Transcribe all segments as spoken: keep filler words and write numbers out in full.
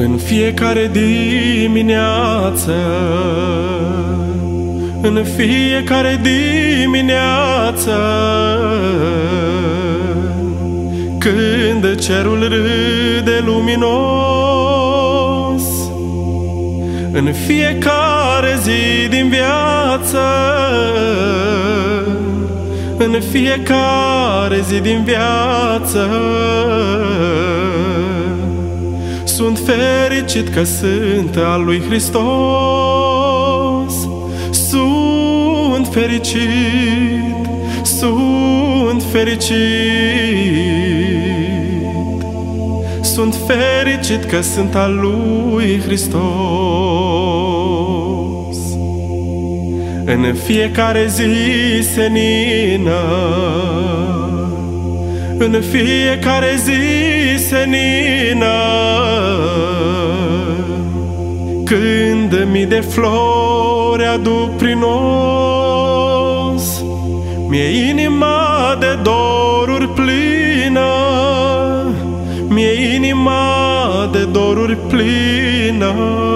În fiecare dimineață, în fiecare dimineață, când cerul râde luminos, în fiecare zi din viață, în fiecare zi din viață, sunt fericit că sunt al lui Hristos. Sunt fericit, sunt fericit, sunt fericit că sunt al lui Hristos. În fiecare zi senină, în fiecare zi senină, când mii de flori aduc prin nos, mi-e inima de doruri plină, mi-e inima de doruri plină.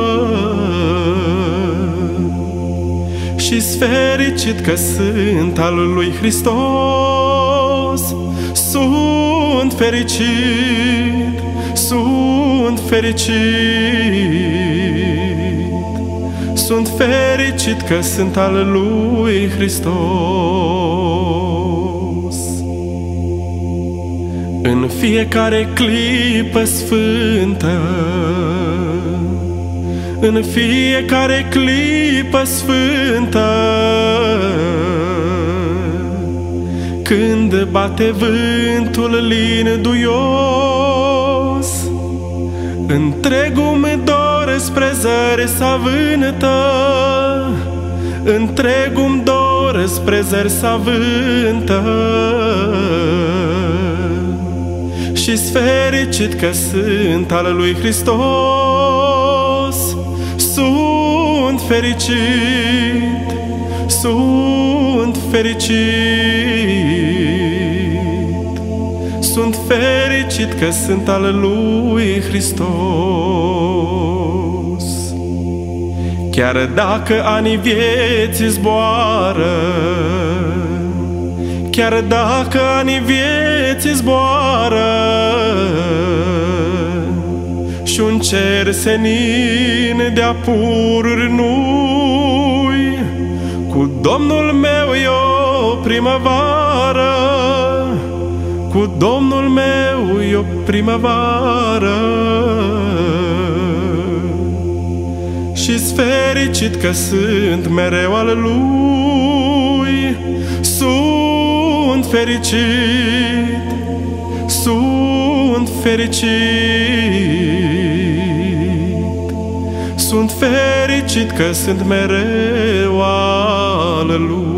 Și-s fericit că sunt al lui Hristos. Sunt fericit, sunt fericit, sunt fericit că sunt al lui Hristos. În fiecare clipă sfântă, în fiecare clipă sfântă, când bate vântul linduios, întregul-mi dor spre zări s-avântă, întregul-mi dor spre zări s-avântă. Și-s fericit că sunt al lui Hristos. Sunt fericit, sunt fericit, sunt fericit că sunt al lui Hristos. Chiar dacă anii vieții zboară, chiar dacă anii vieții zboară, și un cer senin de apururi nu-i, cu Domnul meu e o primăvară, cu Domnul meu e o primăvară. Și-s fericit că sunt mereu al lui. Sunt fericit, sunt fericit, sunt fericit că sunt mereu al lui.